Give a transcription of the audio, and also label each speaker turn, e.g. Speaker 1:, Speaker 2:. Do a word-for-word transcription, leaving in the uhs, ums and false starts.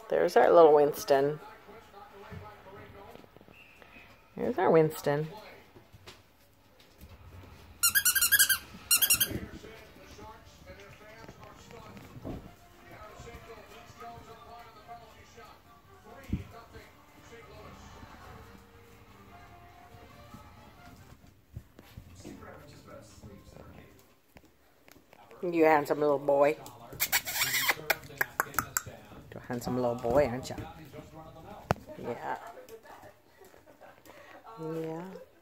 Speaker 1: There's our little Winston. There's our Winston. You handsome little boy. You're a handsome little boy, aren't you? Yeah. Yeah.